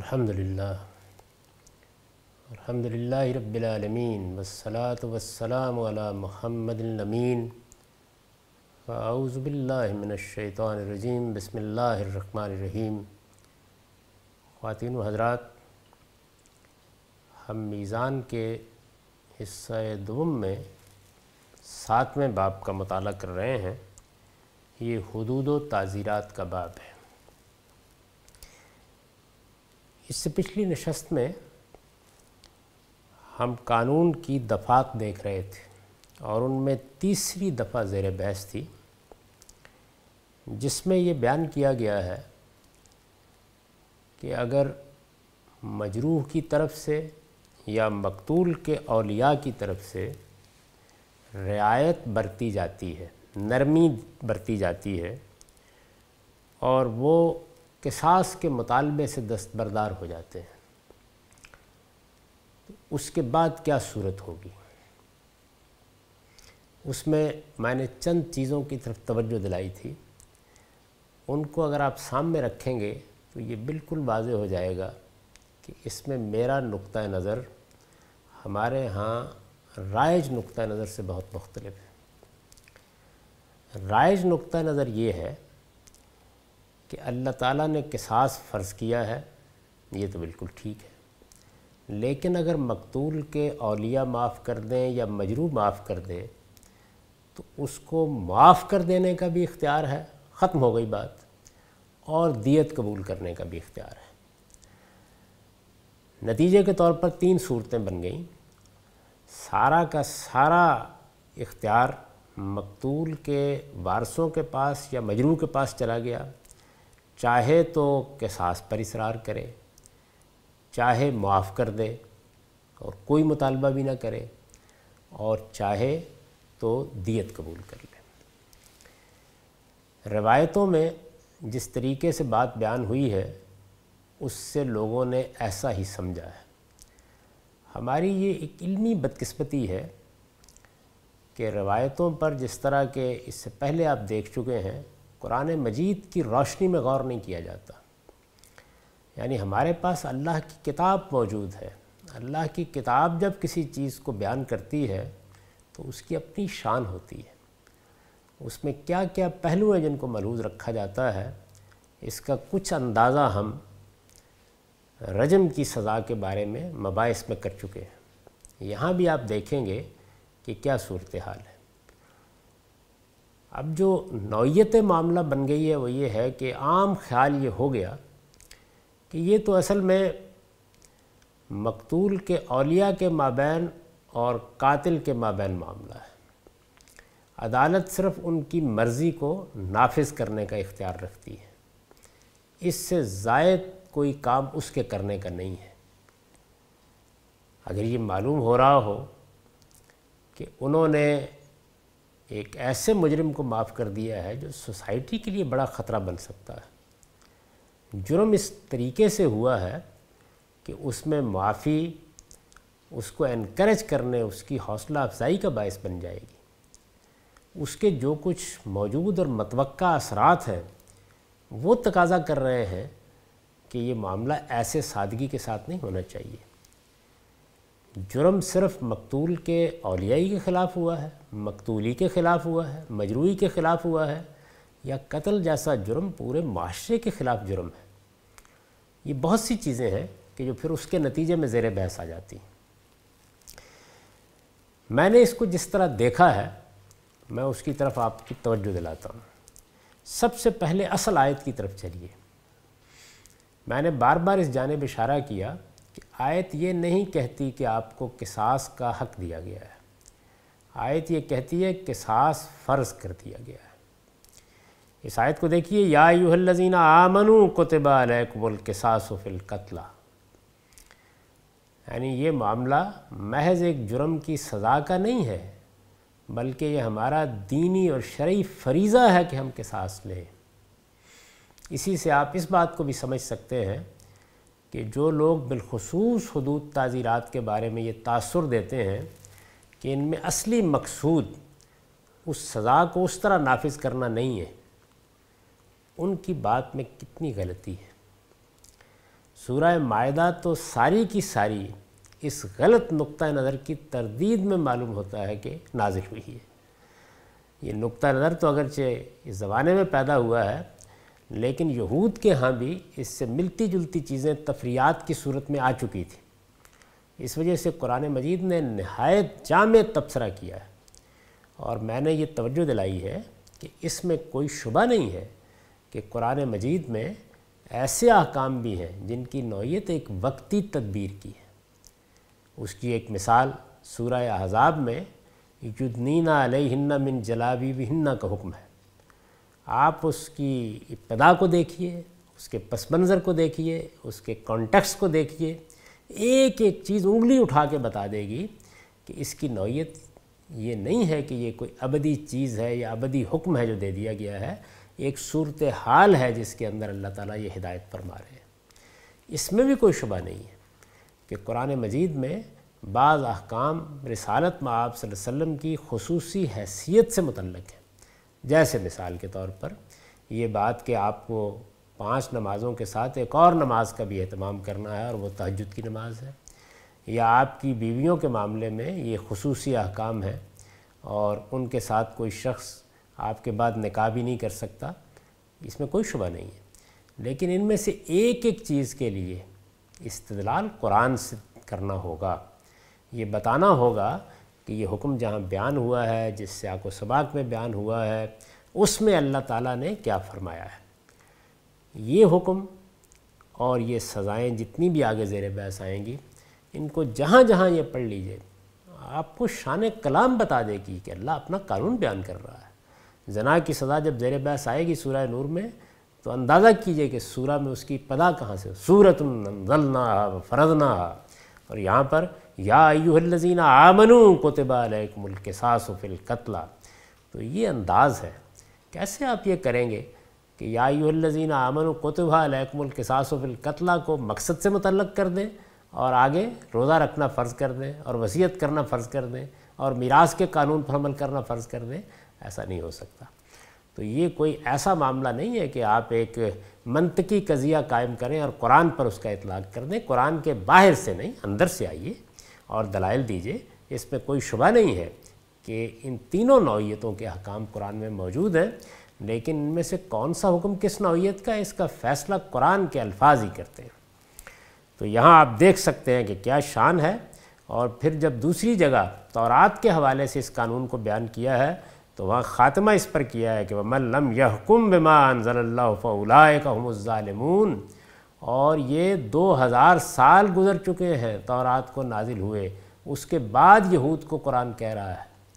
الحمدللہ رب العالمین والصلاة والسلام علی محمد الامین اعوذ باللہ من الشیطان الرجیم بسم اللہ الرحمن الرحیم۔ خواتین و حضرات، ہم میزان کے حصہ دوم میں 7ویں باب کا مطالعہ کر رہے ہیں۔ یہ حدود و تعزیرات کا باب ہے۔ اس سے پچھلی نشست میں ہم قانون کی دفعات دیکھ رہے تھے اور ان میں تیسری دفعہ زیر بحث تھی، جس میں یہ بیان کیا گیا ہے کہ اگر مجروح کی طرف سے یا مقتول کے اولیاء کی طرف سے رعایت برتی جاتی ہے، نرمی برتی جاتی ہے اور وہ قصاص کے مطالبے سے دستبردار ہو جاتے ہیں، تو اس کے بعد کیا صورت ہوگی؟ اس میں نے چند چیزوں کی طرف توجہ دلائی تھی۔ ان کو اگر آپ سامنے رکھیں گے تو یہ بالکل واضح ہو جائے گا کہ اس میں میرا نقطہ نظر ہمارے ہاں رائج نقطہ نظر سے بہت مختلف ہے۔ رائج نقطہ نظر یہ ہے کہ اللہ تعالیٰ نے قصاص فرض کیا ہے، یہ تو بالکل ٹھیک ہے، لیکن اگر مقتول کے اولیاء معاف کر دیں یا مجروح معاف کر دے تو اس کو معاف کر دینے کا بھی اختیار ہے، ختم ہو گئی بات، اور دیت قبول کرنے کا بھی اختیار ہے۔ نتیجے کے طور پر 3 صورتیں بن گئیں۔ سارا کا سارا اختیار مقتول کے وارثوں کے پاس یا مجروح کے پاس چلا گیا، چاہے تو قصاص پر اصرار کرے، چاہے معاف کر دے اور کوئی مطالبہ بھی نہ کرے، اور چاہے تو دیت قبول کر لے۔ روایتوں میں جس طریقے سے بات بیان ہوئی ہے اس سے لوگوں نے ایسا ہی سمجھا ہے۔ ہماری یہ ایک علمی بدقسمتی ہے کہ روایتوں پر جس طرح کے اس سے پہلے آپ دیکھ چکے ہیں، قرآن مجید کی روشنی میں غور نہیں کیا جاتا۔ یعنی ہمارے پاس اللہ کی کتاب موجود ہے، اللہ کی کتاب جب کسی چیز کو بیان کرتی ہے تو اس کی اپنی شان ہوتی ہے، اس میں کیا کیا پہلو ہیں جن کو ملحوظ رکھا جاتا ہے، اس کا کچھ اندازہ ہم رجم کی سزا کے بارے میں مباحث میں کر چکے ہیں۔ یہاں بھی آپ دیکھیں گے کہ کیا صورتحال ہے۔ اب جو نوعیت معاملہ بن گئی ہے وہ یہ ہے کہ عام خیال یہ ہو گیا کہ یہ تو اصل میں مقتول کے اولیاء کے مابین اور قاتل کے مابین معاملہ ہے۔ عدالت صرف ان کی مرضی کو نافذ کرنے کا اختیار رکھتی ہے، اس سے زائد کوئی کام اس کے کرنے کا نہیں ہے۔ اگر یہ معلوم ہو رہا ہو کہ انہوں نے ایک ایسے مجرم کو معاف کر دیا ہے جو سوسائٹی کے لیے بڑا خطرہ بن سکتا ہے، جرم اس طریقے سے ہوا ہے کہ اس میں معافی اس کو انکریج کرنے، اس کی حوصلہ افزائی کا باعث بن جائے گی، اس کے جو کچھ موجود اور متوقع اثرات ہیں وہ تقاضا کر رہے ہیں کہ یہ معاملہ ایسے سادگی کے ساتھ نہیں ہونا چاہیے۔ جرم صرف مقتول کے اولیائی کے خلاف ہوا ہے، مقتولی کے خلاف ہوا ہے، مجروحی کے خلاف ہوا ہے، یا قتل جیسا جرم پورے معاشرے کے خلاف جرم ہے۔ یہ بہت سی چیزیں ہیں کہ جو پھر اس کے نتیجے میں زیر بحث آ جاتی ہیں۔ میں نے اس کو جس طرح دیکھا ہے میں اس کی طرف آپ کی توجہ دلاتا ہوں۔ سب سے پہلے اصل آیت کی طرف چلیے۔ میں نے بار بار اس جانب اشارہ کیا کہ آیت یہ نہیں کہتی کہ آپ کو قصاص کا حق دیا گیا ہے، آیت یہ کہتی ہے قصاص فرض کر دیا گیا ہے۔ اس آیت کو دیکھیے، یا ایھا الذین آمنوا کتب علیکم القصاص فی القتلی، یعنی یہ معاملہ محض ایک جرم کی سزا کا نہیں ہے، بلکہ یہ ہمارا دینی اور شرعی فریضہ ہے کہ ہم قصاص لیں۔ اسی سے آپ اس بات کو بھی سمجھ سکتے ہیں کہ جو لوگ بالخصوص حدود تعزیرات کے بارے میں یہ تاثر دیتے ہیں کہ ان میں اصلی مقصود اس سزا کو اس طرح نافذ کرنا نہیں ہے، ان کی بات میں کتنی غلطی ہے۔ سورہ مائدہ تو ساری کی ساری اس غلط نقطہ نظر کی تردید میں معلوم ہوتا ہے کہ نازل ہوئی ہے۔ یہ نقطہ نظر تو اگرچہ اس زمانے میں پیدا ہوا ہے، لیکن یہود کے ہاں بھی اس سے ملتی جلتی چیزیں تفریعات کی صورت میں آ چکی تھی۔ اس وجہ سے قرآن مجید نے نہایت جامع تبصرہ کیا ہے، اور میں نے یہ توجہ دلائی ہے کہ اس میں کوئی شبہ نہیں ہے کہ قرآن مجید میں ایسے احکام بھی ہیں جن کی نوعیت ایک وقتی تدبیر کی ہے۔ اس کی ایک مثال سورہ احزاب میں یدنین علیہن من جلابیبہن کا حکم ہے۔ آپ اس کی ابتدا کو دیکھیے، اس کے پس منظر کو دیکھیے، اس کے کانٹیکسٹ کو دیکھیے، ایک ایک چیز انگلی اٹھا کے بتا دے گی کہ اس کی نوعیت یہ نہیں ہے کہ یہ کوئی ابدی چیز ہے یا ابدی حکم ہے جو دے دیا گیا ہے، ایک صورتحال ہے جس کے اندر اللہ تعالیٰ یہ ہدایت فرما رہے ہیں۔ اس میں بھی کوئی شبہ نہیں ہے کہ قرآن مجید میں بعض احکام رسالت مآب صلی اللہ علیہ وسلم کی خصوصی حیثیت سے متعلق ہیں، جیسے مثال کے طور پر یہ بات کہ آپ کو 5 نمازوں کے ساتھ ایک اور نماز کا بھی اہتمام کرنا ہے، اور وہ تہجد کی نماز ہے، یا آپ کی بیویوں کے معاملے میں یہ خصوصی احکام ہے اور ان کے ساتھ کوئی شخص آپ کے بعد نکاح بھی نہیں کر سکتا، اس میں کوئی شبہ نہیں ہے۔ لیکن ان میں سے ایک ایک چیز کے لیے استدلال قرآن سے کرنا ہوگا، یہ بتانا ہوگا کہ یہ حکم جہاں بیان ہوا ہے، جس سیاق و سباق میں بیان ہوا ہے، اس میں اللہ تعالیٰ نے کیا فرمایا ہے۔ یہ حکم اور یہ سزائیں جتنی بھی آگے زیر بحث آئیں گی، ان کو جہاں جہاں یہ پڑھ لیجئے آپ کو شان کلام بتا دے گی کہ اللہ اپنا قانون بیان کر رہا ہے۔ زنا کی سزا جب زیر بحث آئے گی سورہ نور میں، تو اندازہ کیجئے کہ سورہ میں اس کی ابتدا کہاں سے، سورۃ انزلناہا وفرضناہا، اور یہاں پر یا ایھا الذین آمنوا کتب علیکم القصاص فی القتلی۔ تو یہ انداز ہے، کیسے آپ یہ کریں گے کہ یا ایھا الذین آمنوا کتب علیکم القصاص فی القتلی کو مقصد سے متعلق کر دیں اور آگے روزہ رکھنا فرض کر دیں اور وصیت کرنا فرض کر دیں اور میراث کے قانون پر عمل کرنا فرض کر دیں؟ ایسا نہیں ہو سکتا۔ تو یہ کوئی ایسا معاملہ نہیں ہے کہ آپ ایک منطقی قضیہ قائم کریں اور قرآن پر اس کا اطلاق کر دیں۔ قرآن کے باہر سے نہیں، اندر سے آئیے اور دلائل دیجئے۔ اس میں کوئی شبہ نہیں ہے کہ ان تینوں نوعیتوں کے احکام قرآن میں موجود ہیں، لیکن ان میں سے کون سا حکم کس نوعیت کا ہے، اس کا فیصلہ قرآن کے الفاظ ہی کرتے ہیں۔ تو یہاں آپ دیکھ سکتے ہیں کہ کیا شان ہے، اور پھر جب دوسری جگہ تورات کے حوالے سے اس قانون کو بیان کیا ہے تو وہاں خاتمہ اس پر کیا ہے کہ وَمَن لَمْ يَحْكُمْ بِمَا أَنزَلَ اللَّهُ فَأُولَٰئِكَ هُمُ الظَّالِمُونَ۔ اور یہ 2000 سال گزر چکے ہیں تورات کو نازل ہوئے، اس کے بعد یہود کو قرآن کہہ رہا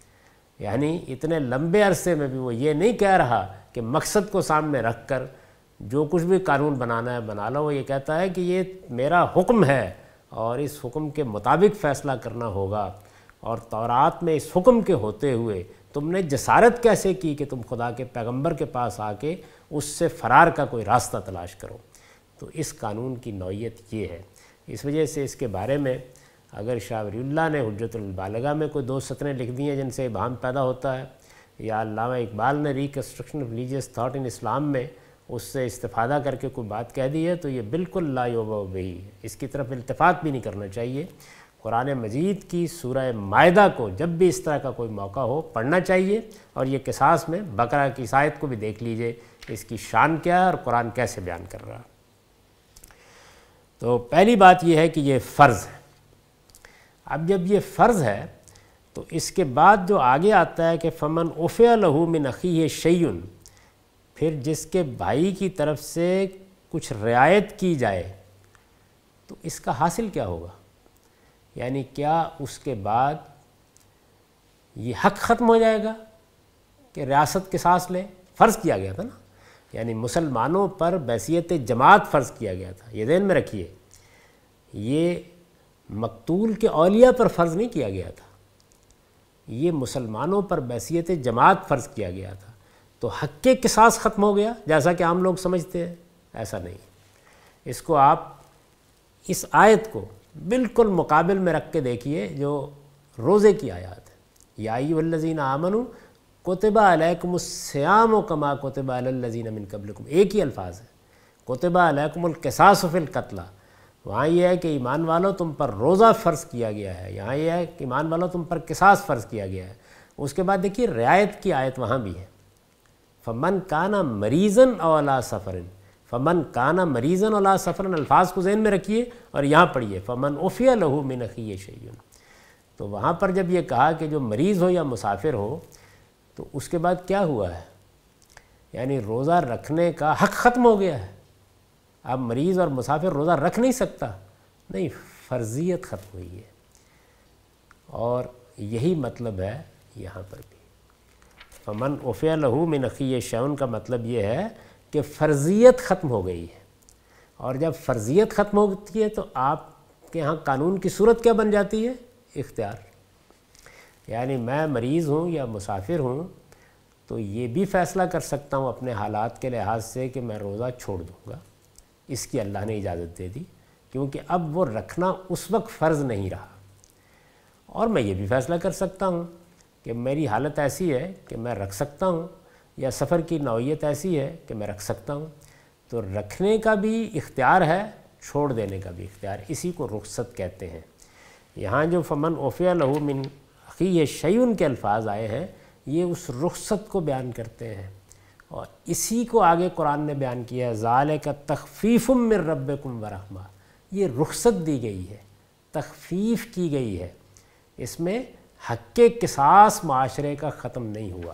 ہے، یعنی اتنے لمبے عرصے میں بھی وہ یہ نہیں کہہ رہا کہ مقصد کو سامنے رکھ کر جو کچھ بھی قانون بنانا ہے بنا لو۔ وہ یہ کہتا ہے کہ یہ میرا حکم ہے اور اس حکم کے مطابق فیصلہ کرنا ہوگا، اور تورات میں اس حکم کے ہوتے ہوئے تم نے جسارت کیسے کی کہ تم خدا کے پیغمبر کے پاس آ کے اس سے فرار کا کوئی راستہ تلاش کرو؟ تو اس قانون کی نوعیت یہ ہے۔ اس وجہ سے اس کے بارے میں اگر شاہ ولی اللہ نے حجت البالغہ میں کوئی 2 سطریں لکھ دی ہیں جن سے ابہام پیدا ہوتا ہے، یا علامہ اقبال نے reconstruction of religious thought in Islam میں اس سے استفادہ کر کے کوئی بات کہہ دی ہے، تو یہ بالکل لا یوبا بہی، اس کی طرف التفات بھی نہیں کرنا چاہیے۔ قرآن مجید کی سورہ مائدہ کو جب بھی اس طرح کا کوئی موقع ہو پڑھنا چاہیے، اور یہ قصاص میں بقرہ کی اس آیت کو بھی دیکھ لیجئے، اس کی شان کیا ہے اور قرآن کیسے بیان کر رہا ہے۔ تو پہلی بات یہ ہے کہ یہ فرض ہے۔ اب جب یہ فرض ہے تو اس کے بعد جو آگے آتا ہے کہ فمن عفی لہ من اخیہ شیء، پھر جس کے بھائی کی طرف سے کچھ رعایت کی جائے تو اس کا حاصل کیا ہوگا؟ یعنی کیا اس کے بعد یہ حق ختم ہو جائے گا کہ ریاست قصاص لے؟ فرض کیا گیا تھا نا، یعنی مسلمانوں پر بحیثیت جماعت فرض کیا گیا تھا، یہ ذہن میں رکھیے۔ یہ مقتول کے اولیاء پر فرض نہیں کیا گیا تھا، یہ مسلمانوں پر بحیثیت جماعت فرض کیا گیا تھا۔ تو حق کے قصاص ختم ہو گیا جیسا کہ عام لوگ سمجھتے ہیں؟ ایسا نہیں۔ اس کو آپ اس آیت کو بالکل مقابل میں رکھ کے دیکھیے جو روزے کی آیات ہے، یا ایھا الذین آمنوا کتب علیکم الصیام کما کتب علی الذین من قبلکم، ایک ہی الفاظ ہے، کتب علیکم القصاص فی القتلی۔ وہاں یہ ہے کہ ایمان والوں تم پر روزہ فرض کیا گیا ہے، یہاں یہ ہے کہ ایمان والوں تم پر قصاص فرض کیا گیا ہے۔ اس کے بعد دیکھیے رعایت کی آیت وہاں بھی ہے، فمن کان مریضن او علی سفر، فمن کان مریضن علی سفر، الفاظ کو ذہن میں رکھیے اور یہاں پڑھیے فمن عفی لہ من اخیہ شیء۔ تو وہاں پر جب یہ کہا کہ جو مریض ہو یا مسافر ہو، تو اس کے بعد کیا ہوا ہے؟ یعنی روزہ رکھنے کا حق ختم ہو گیا ہے۔ اب مریض اور مسافر روزہ رکھ نہیں سکتا، نہیں، فرضیت ختم ہوئی ہے۔ اور یہی مطلب ہے یہاں پر بھی، فمن عفی لہ من اخیہ شیء کا مطلب یہ ہے کہ فرضیت ختم ہو گئی ہے۔ اور جب فرضیت ختم ہوتی ہے تو آپ کے ہاں قانون کی صورت کیا بن جاتی ہے؟ اختیار۔ یعنی میں مریض ہوں یا مسافر ہوں تو یہ بھی فیصلہ کر سکتا ہوں اپنے حالات کے لحاظ سے کہ میں روزہ چھوڑ دوں گا، اس کی اللہ نے اجازت دے دی، کیونکہ اب وہ رکھنا اس وقت فرض نہیں رہا۔ اور میں یہ بھی فیصلہ کر سکتا ہوں کہ میری حالت ایسی ہے کہ میں رکھ سکتا ہوں، یا سفر کی نوعیت ایسی ہے کہ میں رکھ سکتا ہوں، تو رکھنے کا بھی اختیار ہے، چھوڑ دینے کا بھی اختیار، اسی کو رخصت کہتے ہیں۔ یہاں جو فمن عفی لہ من اخیہ شیء کے الفاظ آئے ہیں، یہ اس رخصت کو بیان کرتے ہیں، اور اسی کو آگے قرآن نے بیان کیا ہے، ذالک تخفیف من ربکم ورحمہ، یہ رخصت دی گئی ہے، تخفیف کی گئی ہے، اس میں حق قصاص معاشرے کا ختم نہیں ہوا،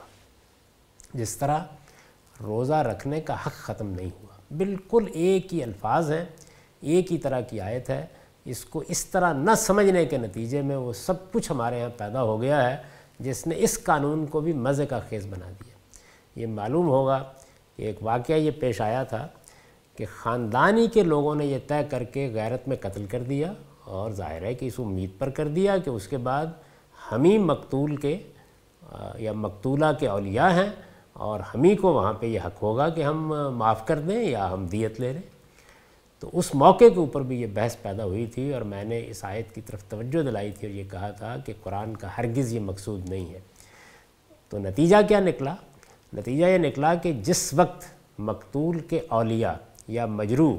جس طرح روزہ رکھنے کا حق ختم نہیں ہوا۔ بالکل ایک ہی الفاظ ہیں، ایک ہی طرح کی آیت ہے، اس کو اس طرح نہ سمجھنے کے نتیجے میں وہ سب کچھ ہمارے ہاں پیدا ہو گیا ہے جس نے اس قانون کو بھی مزے کا خیز بنا دیا۔ یہ معلوم ہوگا کہ ایک واقعہ یہ پیش آیا تھا کہ خاندانی کے لوگوں نے یہ طے کر کے غیرت میں قتل کر دیا، اور ظاہر ہے کہ اس امید پر کر دیا کہ اس کے بعد ہم ہی مقتول کے یا مقتولہ کے اولیاء ہیں، اور ہم ہی کو وہاں پہ یہ حق ہوگا کہ ہم معاف کر دیں یا ہم دیت لے لیں۔ تو اس موقع کے اوپر بھی یہ بحث پیدا ہوئی تھی، اور میں نے اس آیت کی طرف توجہ دلائی تھی اور یہ کہا تھا کہ قرآن کا ہرگز یہ مقصود نہیں ہے۔ تو نتیجہ کیا نکلا؟ نتیجہ یہ نکلا کہ جس وقت مقتول کے اولیاء یا مجروح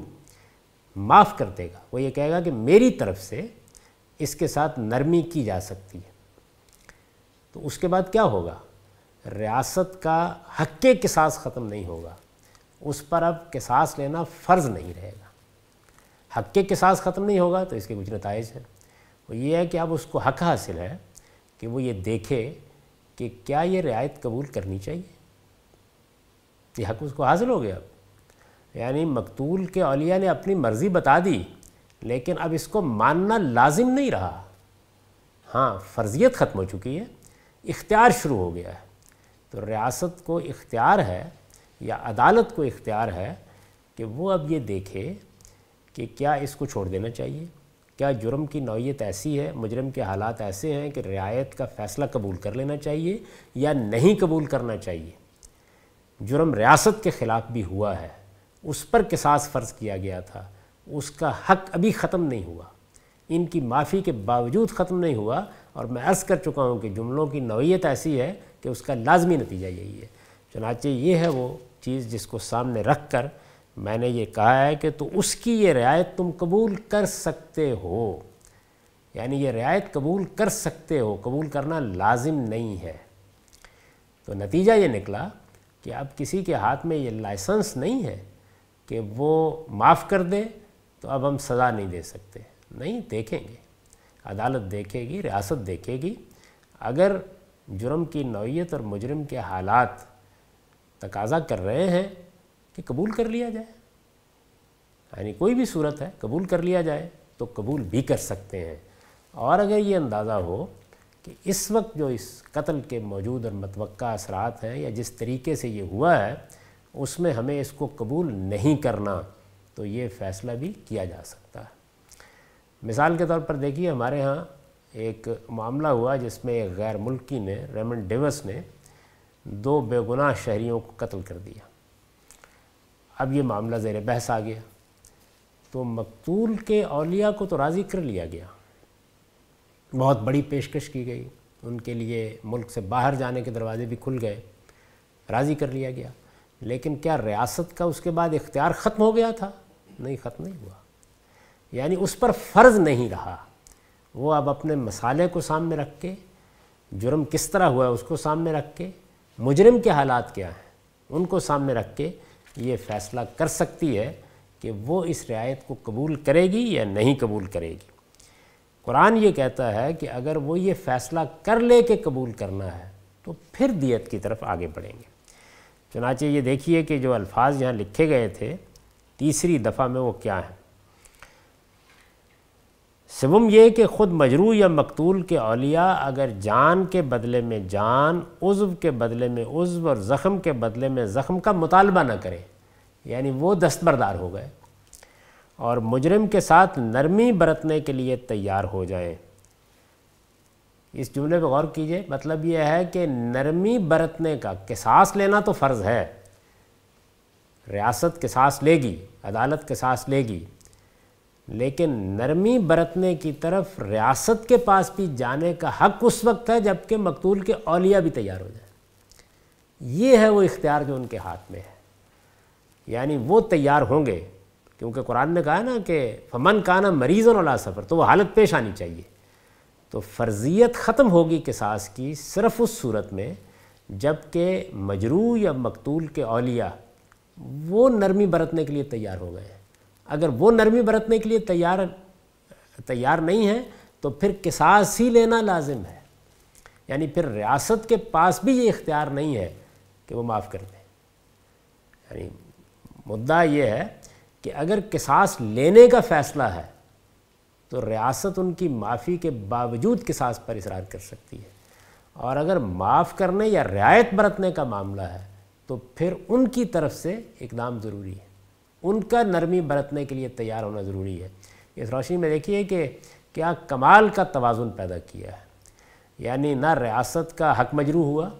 معاف کر دے گا، وہ یہ کہے گا کہ میری طرف سے اس کے ساتھ نرمی کی جا سکتی ہے، تو اس کے بعد کیا ہوگا؟ ریاست کا حق قصاص ختم نہیں ہوگا، اس پر اب قصاص لینا فرض نہیں رہے گا۔ حق قصاص ختم نہیں ہوگا تو اس کے کچھ نتائج ہیں، وہ یہ ہے کہ اب اس کو حق حاصل ہے کہ وہ یہ دیکھے کہ کیا یہ رعایت قبول کرنی چاہیے، یہ حق اس کو حاصل ہو گیا۔ اب یعنی مقتول کے اولیاء نے اپنی مرضی بتا دی، لیکن اب اس کو ماننا لازم نہیں رہا، ہاں فرضیت ختم ہو چکی ہے، اختیار شروع ہو گیا ہے۔ تو ریاست کو اختیار ہے یا عدالت کو اختیار ہے کہ وہ اب یہ دیکھے کہ کیا اس کو چھوڑ دینا چاہیے، کیا جرم کی نوعیت ایسی ہے، مجرم کے حالات ایسے ہیں کہ رعایت کا فیصلہ قبول کر لینا چاہیے یا نہیں قبول کرنا چاہیے۔ جرم ریاست کے خلاف بھی ہوا ہے، اس پر قصاص فرض کیا گیا تھا، اس کا حق ابھی ختم نہیں ہوا، ان کی معافی کے باوجود ختم نہیں ہوا، اور میں عرض کر چکا ہوں کہ جملوں کی نوعیت ایسی ہے کہ اس کا لازمی نتیجہ یہی ہے۔ چنانچہ یہ ہے وہ چیز جس کو سامنے رکھ کر میں نے یہ کہا ہے کہ تو اس کی یہ رعایت تم قبول کر سکتے ہو، یعنی یہ رعایت قبول کر سکتے ہو، قبول کرنا لازم نہیں ہے۔ تو نتیجہ یہ نکلا کہ اب کسی کے ہاتھ میں یہ لائسنس نہیں ہے کہ وہ معاف کر دے تو اب ہم سزا نہیں دے سکتے، نہیں، دیکھیں گے، عدالت دیکھے گی، ریاست دیکھے گی، اگر جرم کی نوعیت اور مجرم کے حالات تقاضا کر رہے ہیں کہ قبول کر لیا جائے، یعنی کوئی بھی صورت ہے قبول کر لیا جائے تو قبول بھی کر سکتے ہیں۔ اور اگر یہ اندازہ ہو کہ اس وقت جو اس قتل کے موجود اور متوقع اثرات ہیں یا جس طریقے سے یہ ہوا ہے اس میں ہمیں اس کو قبول نہیں کرنا، تو یہ فیصلہ بھی کیا جا سکتا ہے۔ مثال کے طور پر دیکھیے، ہمارے ہاں ایک معاملہ ہوا جس میں ایک غیر ملکی نے، ریمنڈ ڈیوس نے 2 بے گناہ شہریوں کو قتل کر دیا۔ اب یہ معاملہ زیر بحث آ گیا، تو مقتول کے اولیاء کو تو راضی کر لیا گیا، بہت بڑی پیشکش کی گئی، ان کے لیے ملک سے باہر جانے کے دروازے بھی کھل گئے، راضی کر لیا گیا، لیکن کیا ریاست کا اس کے بعد اختیار ختم ہو گیا تھا؟ نہیں، ختم نہیں ہوا۔ یعنی اس پر فرض نہیں رہا. وہ اب اپنے مسالے کو سامنے رکھ کے، جرم کس طرح ہوا ہے اس کو سامنے رکھ کے، مجرم کے حالات کیا ہیں ان کو سامنے رکھ کے یہ فیصلہ کر سکتی ہے کہ وہ اس رعایت کو قبول کرے گی یا نہیں قبول کرے گی. قرآن یہ کہتا ہے کہ اگر وہ یہ فیصلہ کر لے کہ قبول کرنا ہے تو پھر دیت کی طرف آگے بڑھیں گے. چنانچہ یہ دیکھیے کہ جو الفاظ یہاں لکھے گئے تھے تیسری دفعہ میں وہ کیا ہیں. سوم یہ کہ خود مجروح یا مقتول کے اولیاء اگر جان کے بدلے میں جان، عضو کے بدلے میں عضو اور زخم کے بدلے میں زخم کا مطالبہ نہ کریں، یعنی وہ دستبردار ہو گئے، اور مجرم کے ساتھ نرمی برتنے کے لیے تیار ہو جائیں. اس جملے پہ غور کیجئے، مطلب یہ ہے کہ نرمی برتنے کا، قصاص لینا تو فرض ہے، ریاست قصاص لے گی، عدالت قصاص لے گی، لیکن نرمی برتنے کی طرف ریاست کے پاس بھی جانے کا حق اس وقت ہے جب کہ مقتول کے اولیاء بھی تیار ہو جائیں. یہ ہے وہ اختیار جو ان کے ہاتھ میں ہے، یعنی وہ تیار ہوں گے، کیونکہ قرآن نے کہا نا کہ فمن کانا مریض علی سفر، تو وہ حالت پیش آنی چاہیے. تو فرضیت ختم ہوگی قصاص کی صرف اس صورت میں جب کہ مجروح یا مقتول کے اولیاء وہ نرمی برتنے کے لیے تیار ہو گئے ہیں. اگر وہ نرمی برتنے کے لیے تیار نہیں ہے تو پھر قصاص ہی لینا لازم ہے، یعنی پھر ریاست کے پاس بھی یہ اختیار نہیں ہے کہ وہ معاف کر دیں. یعنی مدعا یہ ہے کہ اگر قصاص لینے کا فیصلہ ہے تو ریاست ان کی معافی کے باوجود قصاص پر اصرار کر سکتی ہے، اور اگر معاف کرنے یا رعایت برتنے کا معاملہ ہے تو پھر ان کی طرف سے اقدام ضروری ہے، ان کا نرمی برتنے کے لیے تیار ہونا ضروری ہے. اس روشنی میں دیکھیے کہ کیا کمال کا توازن پیدا کیا ہے، یعنی نہ ریاست کا حق مجروح ہوا،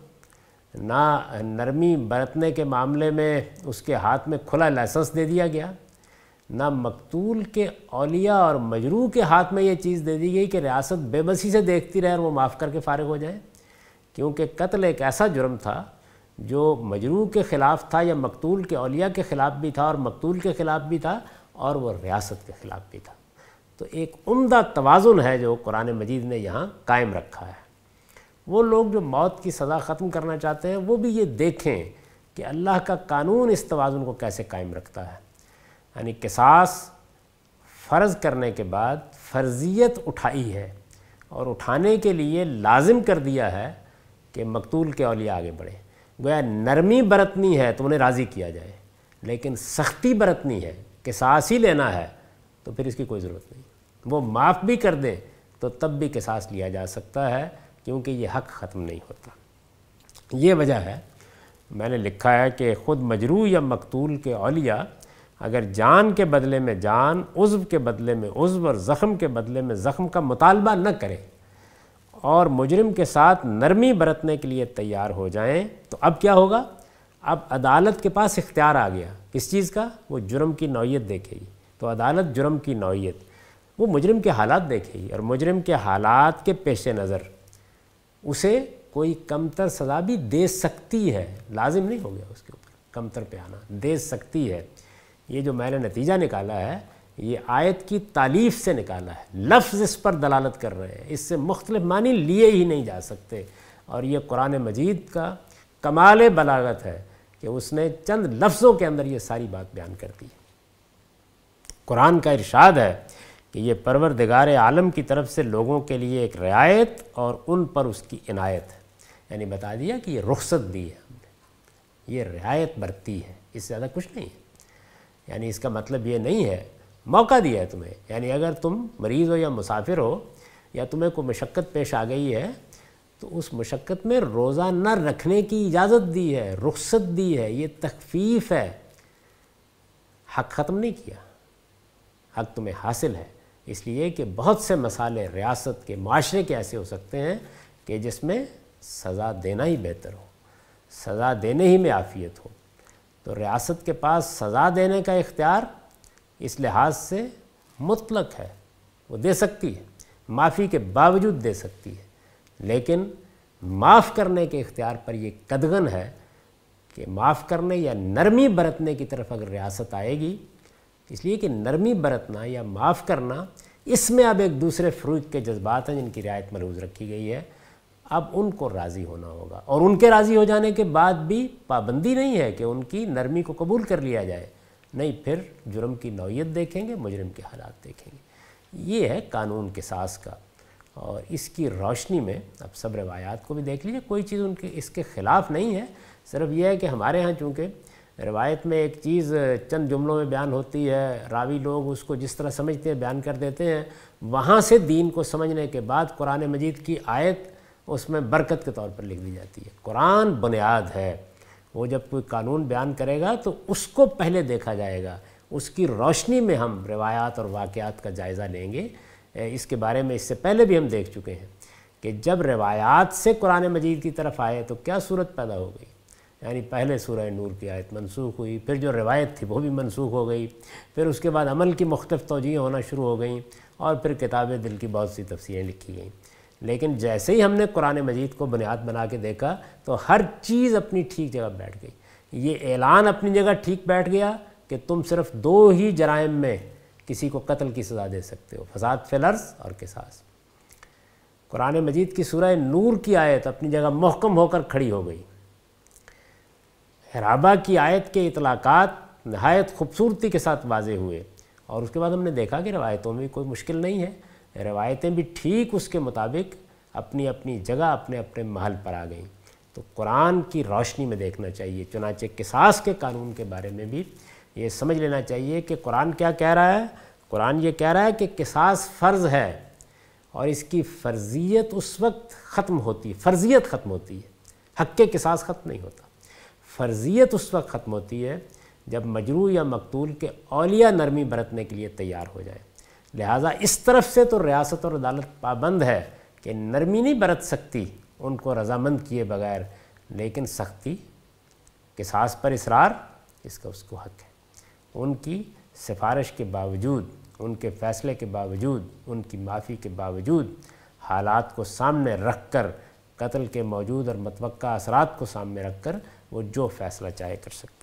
نہ نرمی برتنے کے معاملے میں اس کے ہاتھ میں کھلا لائسنس دے دیا گیا، نہ مقتول کے اولیاء اور مجروح کے ہاتھ میں یہ چیز دے دی گئی کہ ریاست بے بسی سے دیکھتی رہے اور وہ معاف کر کے فارغ ہو جائے. کیونکہ قتل ایک ایسا جرم تھا جو مجروح کے خلاف تھا یا مقتول کے اولیاء کے خلاف بھی تھا اور مقتول کے خلاف بھی تھا اور وہ ریاست کے خلاف بھی تھا. تو ایک عمدہ توازن ہے جو قرآن مجید نے یہاں قائم رکھا ہے. وہ لوگ جو موت کی سزا ختم کرنا چاہتے ہیں وہ بھی یہ دیکھیں کہ اللہ کا قانون اس توازن کو کیسے قائم رکھتا ہے. یعنی قصاص فرض کرنے کے بعد فرضیت اٹھائی ہے اور اٹھانے کے لیے لازم کر دیا ہے کہ مقتول کے اولیاء آگے بڑھے. گویا نرمی برتنی ہے تو انہیں راضی کیا جائے، لیکن سختی برتنی ہے، قصاص ہی لینا ہے تو پھر اس کی کوئی ضرورت نہیں. وہ معاف بھی کر دیں تو تب بھی قصاص لیا جا سکتا ہے، کیونکہ یہ حق ختم نہیں ہوتا. یہ وجہ ہے میں نے لکھا ہے کہ خود مجروح یا مقتول کے اولیاء اگر جان کے بدلے میں جان، عضو کے بدلے میں عضو اور زخم کے بدلے میں زخم کا مطالبہ نہ کریں اور مجرم کے ساتھ نرمی برتنے کے لیے تیار ہو جائیں، تو اب کیا ہوگا؟ اب عدالت کے پاس اختیار آ گیا. کس چیز کا؟ وہ جرم کی نوعیت دیکھے گی. تو عدالت جرم کی نوعیت، وہ مجرم کے حالات دیکھے گی، اور مجرم کے حالات کے پیش نظر اسے کوئی کمتر سزا بھی دے سکتی ہے. لازم نہیں ہو گیا اس کے اوپر کمتر پہ آنا، دے سکتی ہے. یہ جو میں نے نتیجہ نکالا ہے یہ آیت کی تالیف سے نکالا ہے، لفظ اس پر دلالت کر رہے ہیں، اس سے مختلف معنی لیے ہی نہیں جا سکتے. اور یہ قرآن مجید کا کمال بلاغت ہے کہ اس نے چند لفظوں کے اندر یہ ساری بات بیان کر دی. قرآن کا ارشاد ہے کہ یہ پروردگار عالم کی طرف سے لوگوں کے لیے ایک رعایت اور ان پر اس کی عنایت ہے. یعنی بتا دیا کہ یہ رخصت دی ہے ہم نے، یہ رعایت برتی ہے، اس سے زیادہ کچھ نہیں ہے. یعنی اس کا مطلب یہ نہیں ہے موقع دیا ہے تمہیں، یعنی اگر تم مریض ہو یا مسافر ہو یا تمہیں کوئی مشقت پیش آ گئی ہے تو اس مشقت میں روزہ نہ رکھنے کی اجازت دی ہے، رخصت دی ہے، یہ تخفیف ہے. حق ختم نہیں کیا، حق تمہیں حاصل ہے. اس لیے کہ بہت سے مسائل ریاست کے، معاشرے کے ایسے ہو سکتے ہیں کہ جس میں سزا دینا ہی بہتر ہو، سزا دینے ہی میں عافیت ہو. تو ریاست کے پاس سزا دینے کا اختیار اس لحاظ سے مطلق ہے، وہ دے سکتی ہے، معافی کے باوجود دے سکتی ہے. لیکن معاف کرنے کے اختیار پر یہ قدغن ہے کہ معاف کرنے یا نرمی برتنے کی طرف اگر ریاست آئے گی اس لیے کہ نرمی برتنا یا معاف کرنا، اس میں اب ایک دوسرے فروق کے جذبات ہیں جن کی رعایت ملحوظ رکھی گئی ہے، اب ان کو راضی ہونا ہوگا، اور ان کے راضی ہو جانے کے بعد بھی پابندی نہیں ہے کہ ان کی نرمی کو قبول کر لیا جائے، نہیں، پھر جرم کی نوعیت دیکھیں گے، مجرم کے حالات دیکھیں گے۔ یہ ہے قانون قصاص کا، اور اس کی روشنی میں اب سب روایات کو بھی دیکھ لیجیے، کوئی چیز ان کے اس کے خلاف نہیں ہے، صرف یہ ہے کہ ہمارے ہاں چونکہ روایت میں ایک چیز چند جملوں میں بیان ہوتی ہے، راوی لوگ اس کو جس طرح سمجھتے ہیں بیان کر دیتے ہیں، وہاں سے دین کو سمجھنے کے بعد قرآن مجید کی آیت اس میں برکت کے طور پر لکھ دی جاتی ہے۔ قرآن بنیاد ہے، وہ جب کوئی قانون بیان کرے گا تو اس کو پہلے دیکھا جائے گا، اس کی روشنی میں ہم روایات اور واقعات کا جائزہ لیں گے۔ اس کے بارے میں اس سے پہلے بھی ہم دیکھ چکے ہیں کہ جب روایات سے قرآن مجید کی طرف آئے تو کیا صورت پیدا ہو گئی، یعنی پہلے سورہ نور کی آیت منسوخ ہوئی، پھر جو روایت تھی وہ بھی منسوخ ہو گئی، پھر اس کے بعد عمل کی مختلف توجیہیں ہونا شروع ہو گئیں، اور پھر کتاب دل کی بہت سی تفسیریں لکھی گئیں۔ لیکن جیسے ہی ہم نے قرآن مجید کو بنیاد بنا کے دیکھا تو ہر چیز اپنی ٹھیک جگہ بیٹھ گئی۔ یہ اعلان اپنی جگہ ٹھیک بیٹھ گیا کہ تم صرف 2 ہی جرائم میں کسی کو قتل کی سزا دے سکتے ہو، فساد فی الارض اور قصاص۔ قرآن مجید کی سورہ نور کی آیت اپنی جگہ محکم ہو کر کھڑی ہو گئی۔ حرابہ کی آیت کے اطلاقات نہایت خوبصورتی کے ساتھ واضح ہوئے، اور اس کے بعد ہم نے دیکھا کہ روایتوں میں کوئی مشکل نہیں ہے، روایتیں بھی ٹھیک اس کے مطابق اپنی اپنی جگہ اپنے اپنے محل پر آ گئیں۔ تو قرآن کی روشنی میں دیکھنا چاہیے، چنانچہ قصاص کے قانون کے بارے میں بھی یہ سمجھ لینا چاہیے کہ قرآن کیا کہہ رہا ہے۔ قرآن یہ کہہ رہا ہے کہ قصاص فرض ہے، اور اس کی فرضیت اس وقت ختم ہوتی ہے، فرضیت ختم ہوتی ہے، حق کے قصاص ختم نہیں ہوتا۔ فرضیت اس وقت ختم ہوتی ہے جب مجروح یا مقتول کے اولیاء نرمی برتنے کے لیے تیار ہو جائے۔ لہٰذا اس طرف سے تو ریاست اور عدالت پابند ہے کہ نرمی نہیں برت سکتی ان کو رضامند کیے بغیر، لیکن سختی قصاص پر اصرار اس کو حق ہے۔ ان کی سفارش کے باوجود، ان کے فیصلے کے باوجود، ان کی معافی کے باوجود، حالات کو سامنے رکھ کر، قتل کے موجود اور متوقع اثرات کو سامنے رکھ کر وہ جو فیصلہ چاہے کر سکتی۔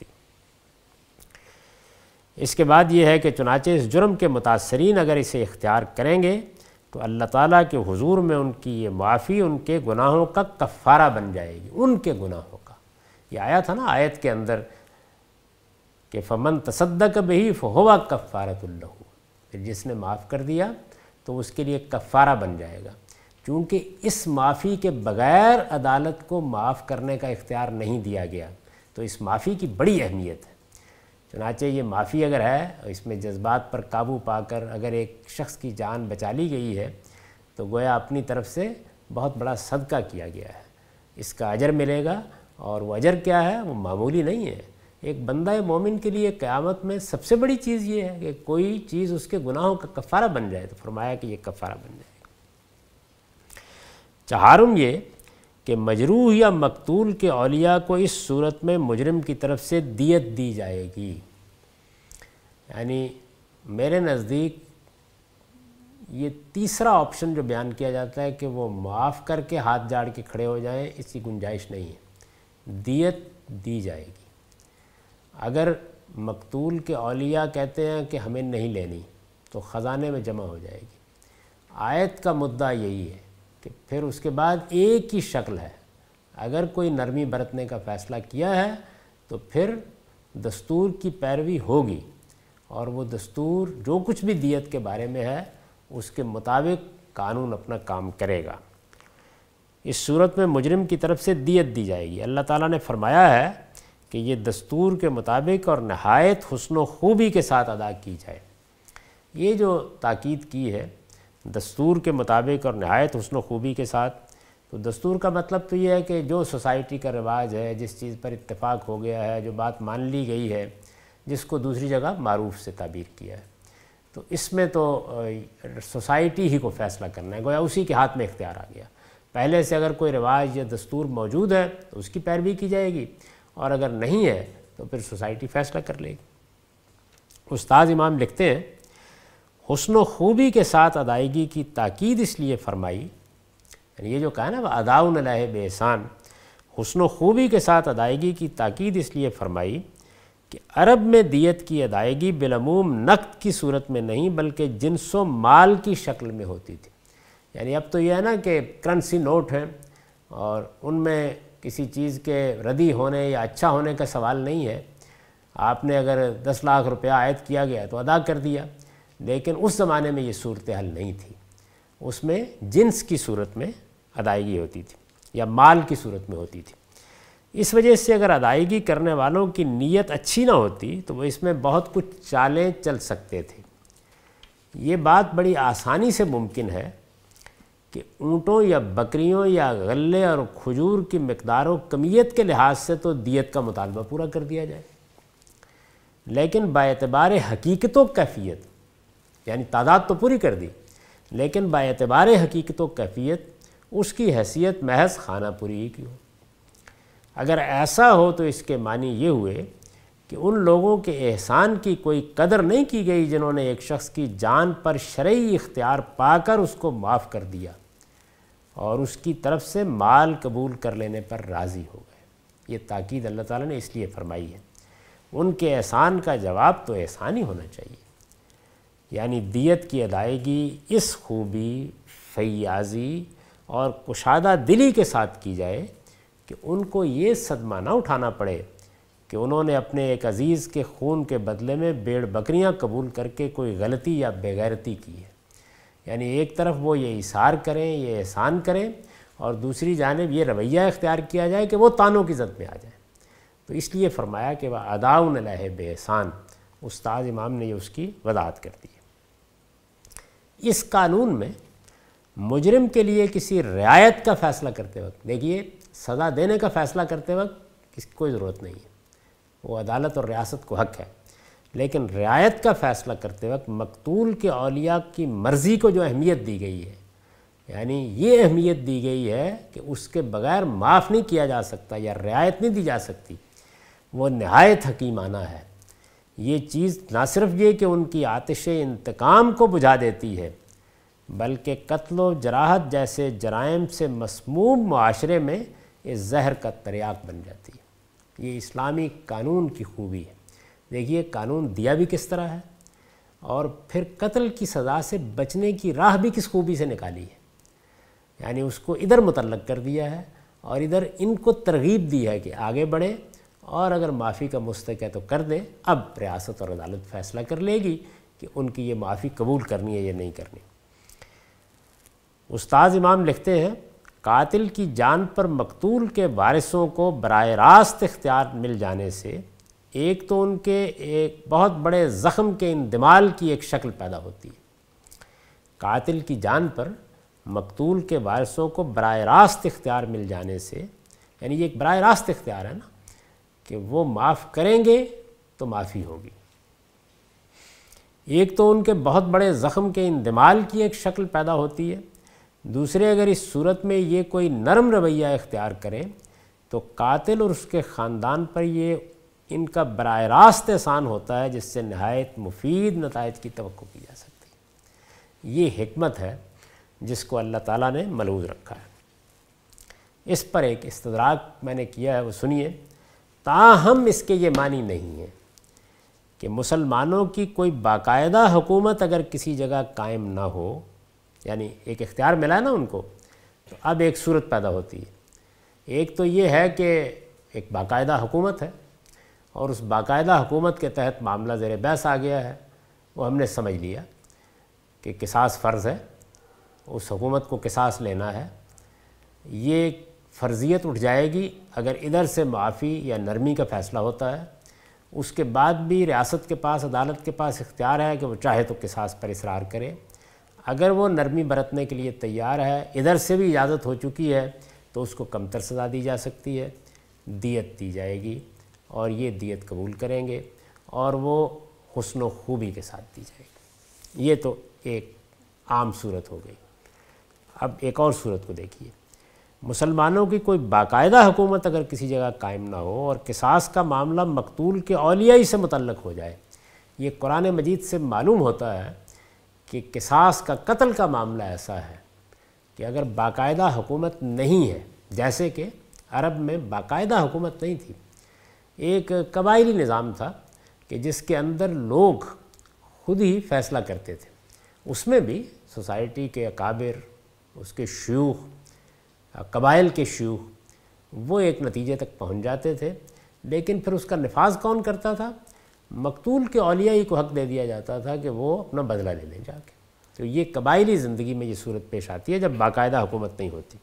اس کے بعد یہ ہے کہ چنانچہ اس جرم کے متاثرین اگر اسے اختیار کریں گے تو اللہ تعالیٰ کے حضور میں ان کی یہ معافی ان کے گناہوں کا کفارہ بن جائے گی، ان کے گناہوں کا۔ یہ آیا تھا نا آیت کے اندر کہ فمن تصدق بہ فہو کفارۃ لہ، پھر جس نے معاف کر دیا تو اس کے لیے کفارہ بن جائے گا، چونکہ اس معافی کے بغیر عدالت کو معاف کرنے کا اختیار نہیں دیا گیا، تو اس معافی کی بڑی اہمیت ہے۔ چنانچہ یہ معافی اگر ہے، اس میں جذبات پر قابو پا کر اگر ایک شخص کی جان بچا لی گئی ہے تو گویا اپنی طرف سے بہت بڑا صدقہ کیا گیا ہے، اس کا اجر ملے گا، اور وہ اجر کیا ہے، وہ معمولی نہیں ہے۔ ایک بندہ مومن کے لیے قیامت میں سب سے بڑی چیز یہ ہے کہ کوئی چیز اس کے گناہوں کا کفارہ بن جائے، تو فرمایا کہ یہ کفارہ بن جائے گا۔ چہارم یہ کہ مجروح یا مقتول کے اولیاء کو اس صورت میں مجرم کی طرف سے دیت دی جائے گی۔ یعنی میرے نزدیک یہ تیسرا آپشن جو بیان کیا جاتا ہے کہ وہ معاف کر کے ہاتھ جاڑ کے کھڑے ہو جائیں، اس کی گنجائش نہیں ہے، دیت دی جائے گی۔ اگر مقتول کے اولیاء کہتے ہیں کہ ہمیں نہیں لینی تو خزانے میں جمع ہو جائے گی۔ آیت کا مدعا یہی ہے کہ پھر اس کے بعد ایک ہی شکل ہے، اگر کوئی نرمی برتنے کا فیصلہ کیا ہے تو پھر دستور کی پیروی ہوگی، اور وہ دستور جو کچھ بھی دیت کے بارے میں ہے اس کے مطابق قانون اپنا کام کرے گا۔ اس صورت میں مجرم کی طرف سے دیت دی جائے گی۔ اللہ تعالیٰ نے فرمایا ہے کہ یہ دستور کے مطابق اور نہایت حسن و خوبی کے ساتھ ادا کی جائے۔ یہ جو تاکید کی ہے دستور کے مطابق اور نہایت حسن و خوبی کے ساتھ، تو دستور کا مطلب تو یہ ہے کہ جو سوسائٹی کا رواج ہے، جس چیز پر اتفاق ہو گیا ہے، جو بات مان لی گئی ہے، جس کو دوسری جگہ معروف سے تعبیر کیا ہے، تو اس میں تو سوسائٹی ہی کو فیصلہ کرنا ہے، گویا اسی کے ہاتھ میں اختیار آ گیا۔ پہلے سے اگر کوئی رواج یا دستور موجود ہے تو اس کی پیروی کی جائے گی، اور اگر نہیں ہے تو پھر سوسائٹی فیصلہ کر لے گی۔ استاد امام لکھتے ہیں حسن و خوبی کے ساتھ ادائیگی کی تاکید اس لیے فرمائی، یعنی یہ جو کہا نا وہ اداؤن علیہ بِإِحسان، حسن و خوبی کے ساتھ ادائیگی کی تاکید اس لیے فرمائی کہ عرب میں دیت کی ادائیگی بالعموم نقد کی صورت میں نہیں بلکہ جنس و مال کی شکل میں ہوتی تھی۔ یعنی اب تو یہ ہے نا کہ کرنسی نوٹ ہیں اور ان میں کسی چیز کے ردی ہونے یا اچھا ہونے کا سوال نہیں ہے، آپ نے اگر 10 لاکھ روپیہ عائد کیا گیا تو ادا کر دیا، لیکن اس زمانے میں یہ صورتحال نہیں تھی، اس میں جنس کی صورت میں ادائیگی ہوتی تھی یا مال کی صورت میں ہوتی تھی۔ اس وجہ سے اگر ادائیگی کرنے والوں کی نیت اچھی نہ ہوتی تو وہ اس میں بہت کچھ چالیں چل سکتے تھے۔ یہ بات بڑی آسانی سے ممکن ہے کہ اونٹوں یا بکریوں یا غلے اور کھجور کی مقدار و کمیت کے لحاظ سے تو دیت کا مطالبہ پورا کر دیا جائے، لیکن باعتبار حقیقت و کیفیت، یعنی تعداد تو پوری کر دی لیکن باعتبار حقیقت و کیفیت اس کی حیثیت محض خانہ پوری ہی کی ہو۔ اگر ایسا ہو تو اس کے معنی یہ ہوئے کہ ان لوگوں کے احسان کی کوئی قدر نہیں کی گئی جنہوں نے ایک شخص کی جان پر شرعی اختیار پا کر اس کو معاف کر دیا اور اس کی طرف سے مال قبول کر لینے پر راضی ہو گئے۔ یہ تاکید اللہ تعالیٰ نے اس لیے فرمائی ہے، ان کے احسان کا جواب تو احسان ہی ہونا چاہیے، یعنی دیت کی ادائیگی اس خوبی، فیاضی اور کشادہ دلی کے ساتھ کی جائے کہ ان کو یہ صدمہ نہ اٹھانا پڑے کہ انہوں نے اپنے ایک عزیز کے خون کے بدلے میں بھیڑ بکریاں قبول کر کے کوئی غلطی یا بے غیرتی کی ہے۔ یعنی ایک طرف وہ یہ ایثار کریں، یہ احسان کریں، اور دوسری جانب یہ رویہ اختیار کیا جائے کہ وہ طعنوں کی زد میں آ جائیں۔ تو اس لیے فرمایا کہ وہ اداؤن علیہ بے احسان، استاد امام نے یہ اس کی وضاحت کر دی ہے۔ اس قانون میں مجرم کے لیے کسی رعایت کا فیصلہ کرتے وقت، دیکھیے سزا دینے کا فیصلہ کرتے وقت اس کی کوئی ضرورت نہیں ہے، وہ عدالت اور ریاست کو حق ہے، لیکن رعایت کا فیصلہ کرتے وقت مقتول کے اولیاء کی مرضی کو جو اہمیت دی گئی ہے، یعنی یہ اہمیت دی گئی ہے کہ اس کے بغیر معاف نہیں کیا جا سکتا یا رعایت نہیں دی جا سکتی، وہ نہایت حکیمانہ ہے۔ یہ چیز نہ صرف یہ کہ ان کی آتش انتقام کو بجھا دیتی ہے بلکہ قتل و جراحت جیسے جرائم سے مسموم معاشرے میں اس زہر کا تریاق بن جاتی ہے۔ یہ اسلامی قانون کی خوبی ہے۔ دیکھیے قانون دیا بھی کس طرح ہے اور پھر قتل کی سزا سے بچنے کی راہ بھی کس خوبی سے نکالی ہے، یعنی اس کو ادھر متعلق کر دیا ہے اور ادھر ان کو ترغیب دی ہے کہ آگے بڑھیں اور اگر معافی کا مستحق ہے تو کر دیں۔ اب ریاست اور عدالت فیصلہ کر لے گی کہ ان کی یہ معافی قبول کرنی ہے یا نہیں کرنی۔ استاد امام لکھتے ہیں، قاتل کی جان پر مقتول کے وارثوں کو براہ راست اختیار مل جانے سے ایک تو ان کے ایک بہت بڑے زخم کے اندمال کی ایک شکل پیدا ہوتی ہے۔ قاتل کی جان پر مقتول کے وارثوں کو براہ راست اختیار مل جانے سے، یعنی یہ ایک براہ راست اختیار ہے نا کہ وہ معاف کریں گے تو معافی ہوگی۔ ایک تو ان کے بہت بڑے زخم کے اندمال کی ایک شکل پیدا ہوتی ہے، دوسرے اگر اس صورت میں یہ کوئی نرم رویہ اختیار کریں تو قاتل اور اس کے خاندان پر یہ ان کا براہ راست احسان ہوتا ہے جس سے نہایت مفید نتائج کی توقع کی جا سکتی ہے۔ یہ حکمت ہے جس کو اللہ تعالیٰ نے ملحوظ رکھا ہے۔ اس پر ایک استدراک میں نے کیا ہے، وہ سنیے۔ تاہم اس کے یہ معنی نہیں ہے کہ مسلمانوں کی کوئی باقاعدہ حکومت اگر کسی جگہ قائم نہ ہو، یعنی ایک اختیار ملا ہے نا ان کو، تو اب ایک صورت پیدا ہوتی ہے۔ ایک تو یہ ہے کہ ایک باقاعدہ حکومت ہے اور اس باقاعدہ حکومت کے تحت معاملہ زیر بحث آ گیا ہے، وہ ہم نے سمجھ لیا کہ قصاص فرض ہے، اس حکومت کو قصاص لینا ہے۔ یہ فرضیت اٹھ جائے گی اگر ادھر سے معافی یا نرمی کا فیصلہ ہوتا ہے، اس کے بعد بھی ریاست کے پاس، عدالت کے پاس اختیار ہے کہ وہ چاہے تو قصاص پر اصرار کرے۔ اگر وہ نرمی برتنے کے لیے تیار ہے، ادھر سے بھی اجازت ہو چکی ہے، تو اس کو کمتر سزا دی جا سکتی ہے، دیت دی جائے گی اور یہ دیت قبول کریں گے اور وہ حسن و خوبی کے ساتھ دی جائے گی۔ یہ تو ایک عام صورت ہو گئی۔ اب ایک اور صورت کو دیکھیے۔ مسلمانوں کی کوئی باقاعدہ حکومت اگر کسی جگہ قائم نہ ہو اور قصاص کا معاملہ مقتول کے اولیاء ہی سے متعلق ہو جائے، یہ قرآن مجید سے معلوم ہوتا ہے کہ قصاص کا قتل کا معاملہ ایسا ہے کہ اگر باقاعدہ حکومت نہیں ہے، جیسے کہ عرب میں باقاعدہ حکومت نہیں تھی، ایک قبائلی نظام تھا کہ جس کے اندر لوگ خود ہی فیصلہ کرتے تھے. اس میں بھی سوسائٹی کے اکابر، اس کے شیوخ، قبائل کے شیوخ وہ ایک نتیجے تک پہنچ جاتے تھے، لیکن پھر اس کا نفاذ کون کرتا تھا؟ مقتول کے اولیاء ہی کو حق دے دیا جاتا تھا کہ وہ اپنا بدلہ لے لیں جا کے. تو یہ قبائلی زندگی میں یہ صورت پیش آتی ہے جب باقاعدہ حکومت نہیں ہوتی.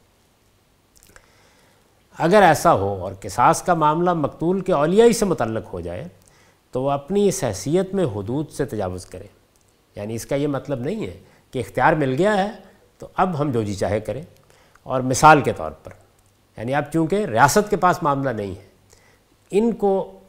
اگر ایسا ہو اور قصاص کا معاملہ مقتول کے اولیاء ہی سے متعلق ہو جائے تو وہ اپنی اس حیثیت میں حدود سے تجاوز کرے. یعنی اس کا یہ مطلب نہیں ہے کہ اختیار مل گیا ہے تو اب ہم جو جی چاہے کریں. اور مثال کے طور پر یعنی اب چونکہ ریاست کے پاس معاملہ نہیں ہے، ان کو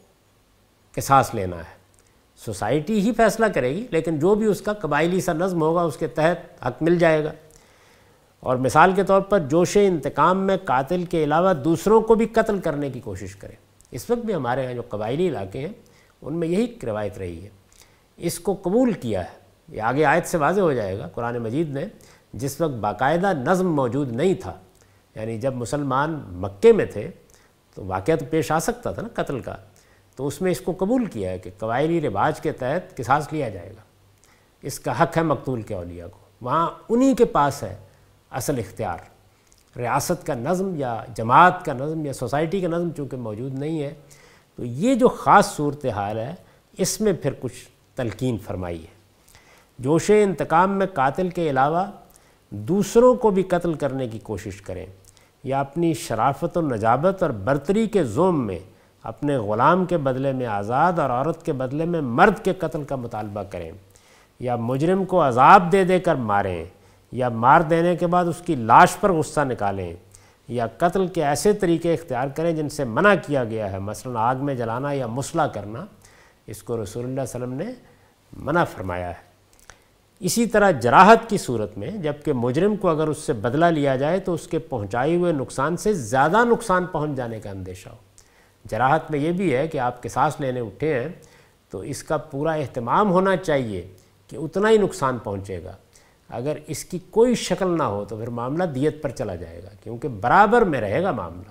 قصاص لینا ہے، سوسائٹی ہی فیصلہ کرے گی، لیکن جو بھی اس کا قبائلی سا نظم ہوگا اس کے تحت حق مل جائے گا. اور مثال کے طور پر جوش انتقام میں قاتل کے علاوہ دوسروں کو بھی قتل کرنے کی کوشش کرے. اس وقت بھی ہمارے یہاں جو قبائلی علاقے ہیں ان میں یہی روایت رہی ہے. اس کو قبول کیا ہے، یہ آگے آیت سے واضح ہو جائے گا. قرآن مجید نے جس وقت باقاعدہ نظم موجود نہیں تھا، یعنی جب مسلمان مکے میں تھے تو واقعہ تو پیش آ سکتا تھا نا قتل کا، تو اس میں اس کو قبول کیا ہے کہ قبائلی رواج کے تحت قصاص لیا جائے گا. اس کا حق ہے مقتول کے اولیاء کو. وہاں انہی کے پاس ہے اصل اختیار. ریاست کا نظم یا جماعت کا نظم یا سوسائٹی کا نظم چونکہ موجود نہیں ہے، تو یہ جو خاص صورتحال ہے اس میں پھر کچھ تلقین فرمائی ہے. جوش انتقام میں قاتل کے علاوہ دوسروں کو بھی قتل کرنے کی کوشش کریں یا اپنی شرافت و نجابت اور برتری کے زوم میں اپنے غلام کے بدلے میں آزاد اور عورت کے بدلے میں مرد کے قتل کا مطالبہ کریں یا مجرم کو عذاب دے دے کر ماریں یا مار دینے کے بعد اس کی لاش پر غصہ نکالیں یا قتل کے ایسے طریقے اختیار کریں جن سے منع کیا گیا ہے، مثلا آگ میں جلانا یا مسلح کرنا، اس کو رسول اللہ صلی اللہ علیہ وسلم نے منع فرمایا ہے. اسی طرح جراحت کی صورت میں جبکہ مجرم کو اگر اس سے بدلہ لیا جائے تو اس کے پہنچائے ہوئے نقصان سے زیادہ نقصان پہنچ جانے کا اندیشہ ہو. جراحت میں یہ بھی ہے کہ آپ قصاص لینے اٹھے ہیں تو اس کا پورا اہتمام ہونا چاہیے کہ اتنا ہی نقصان پہنچے گا. اگر اس کی کوئی شکل نہ ہو تو پھر معاملہ دیت پر چلا جائے گا، کیونکہ برابر میں رہے گا معاملہ.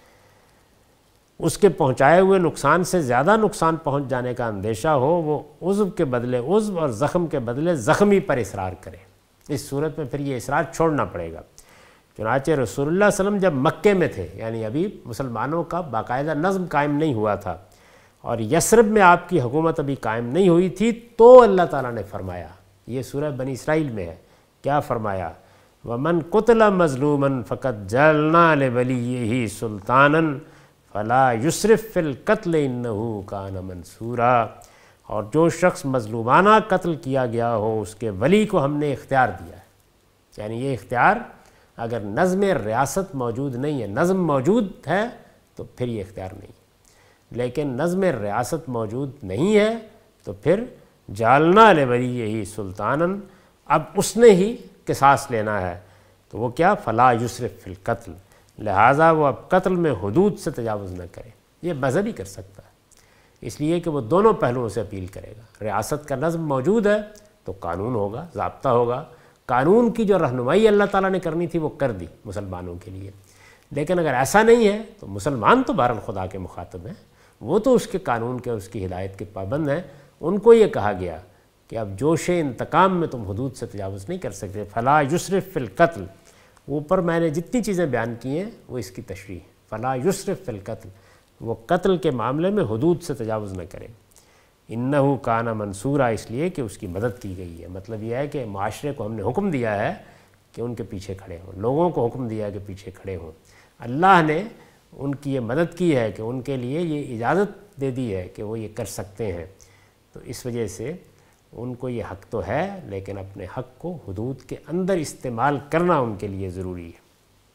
اس کے پہنچائے ہوئے نقصان سے زیادہ نقصان پہنچ جانے کا اندیشہ ہو، وہ عضو کے بدلے عضو اور زخم کے بدلے زخمی پر اصرار کرے. اس صورت میں پھر یہ اصرار چھوڑنا پڑے گا. چنانچہ رسول اللہ صلی اللہ علیہ وسلم جب مکے میں تھے، یعنی ابھی مسلمانوں کا باقاعدہ نظم قائم نہیں ہوا تھا اور یثرب میں آپ کی حکومت ابھی قائم نہیں ہوئی تھی، تو اللہ تعالیٰ نے فرمایا، یہ سورہ بنی اسرائیل میں ہے، کیا فرمایا؟ وَمَنْ قُتِلَ مَظْلُومًا فَقَدْ جَعَلْنَا لِوَلِيِّهِ سُلْطَانًا فَلَا يُسْرِفْ فِي الْقَتْلِ إِنَّهُ كَانَ مَنْصُورًا. اور جو شخص مظلومانہ قتل کیا گیا ہو اس کے ولی کو ہم نے اختیار دیا ہے. یعنی یہ اختیار اگر نظم ریاست موجود نہیں ہے، نظم موجود ہے تو پھر یہ اختیار نہیں ہے، لیکن نظم ریاست موجود نہیں ہے تو پھر جعلنا لولیہ سلطانا، اب اس نے ہی قصاص لینا ہے. تو وہ کیا؟ فلا یسرف فی القتل، لہٰذا وہ اب قتل میں حدود سے تجاوز نہ کرے. یہ مذہبی کر سکتا ہے، اس لیے کہ وہ دونوں پہلوؤں سے اپیل کرے گا. ریاست کا نظم موجود ہے تو قانون ہوگا، ضابطہ ہوگا. قانون کی جو رہنمائی اللہ تعالیٰ نے کرنی تھی وہ کر دی مسلمانوں کے لیے. لیکن اگر ایسا نہیں ہے تو مسلمان تو بہرحال خدا کے مخاطب ہیں، وہ تو اس کے قانون کے، اس کی ہدایت کے پابند ہیں. ان کو یہ کہا گیا کہ اب جوش انتقام میں تم حدود سے تجاوز نہیں کر سکتے. فلا یسرف فی القتل، اوپر میں نے جتنی چیزیں بیان کی ہیں وہ اس کی تشریح. فلا یسرف فی القتل، وہ قتل کے معاملے میں حدود سے تجاوز نہ کرے. انہو کان منصورا، اس لیے کہ اس کی مدد کی گئی ہے. مطلب یہ ہے کہ معاشرے کو ہم نے حکم دیا ہے کہ ان کے پیچھے کھڑے ہوں، لوگوں کو حکم دیا ہے کہ پیچھے کھڑے ہوں. اللہ نے ان کی یہ مدد کی ہے کہ ان کے لیے یہ اجازت دے دی ہے کہ وہ یہ کر سکتے ہیں. تو اس وجہ سے ان کو یہ حق تو ہے، لیکن اپنے حق کو حدود کے اندر استعمال کرنا ان کے لیے ضروری ہے.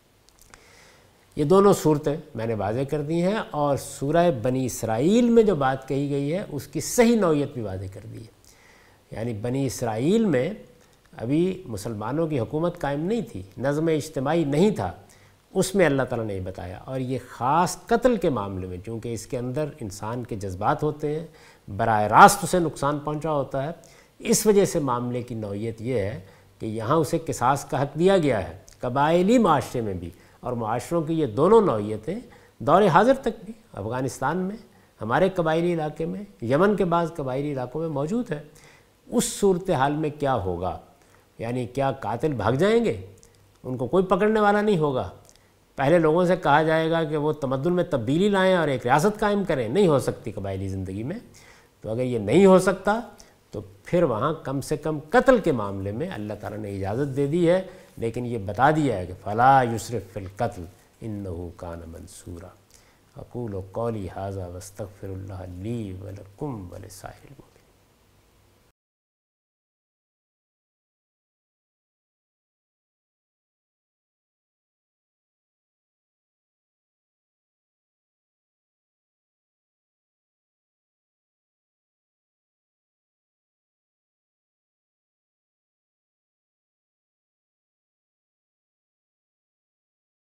یہ دونوں صورتیں میں نے واضح کر دی ہیں، اور سورہ بنی اسرائیل میں جو بات کہی گئی ہے اس کی صحیح نوعیت بھی واضح کر دی ہے. یعنی بنی اسرائیل میں ابھی مسلمانوں کی حکومت قائم نہیں تھی، نظم اجتماعی نہیں تھا، اس میں اللہ تعالیٰ نے یہ بتایا. اور یہ خاص قتل کے معاملے میں، چونکہ اس کے اندر انسان کے جذبات ہوتے ہیں، براہ راست اسے نقصان پہنچا ہوتا ہے، اس وجہ سے معاملے کی نوعیت یہ ہے کہ یہاں اسے قصاص کا حق دیا گیا ہے. قبائلی معاشرے میں بھی، اور معاشروں کی یہ دونوں نوعیتیں دور حاضر تک بھی، افغانستان میں ہمارے قبائلی علاقے میں، یمن کے بعض قبائلی علاقوں میں موجود ہے۔ اس صورتحال میں کیا ہوگا؟ یعنی کیا قاتل بھاگ جائیں گے؟ ان کو کوئی پکڑنے والا نہیں ہوگا؟ پہلے لوگوں سے کہا جائے گا کہ وہ تمدن میں تبدیلی لائیں اور ایک ریاست قائم کریں؟ نہیں ہو سکتی قبائلی زندگی میں۔ تو اگر یہ نہیں ہو سکتا تو پھر وہاں کم سے کم قتل کے معاملے میں اللہ تعالیٰ نے اجازت دے دی ہے، لیکن یہ بتا دیا ہے کہ فلا یسرف فی القتل انہ کان منصورا۔ اقول قولی ھذا واستغفر اللہ لی ولکم ولسائر المسلمین۔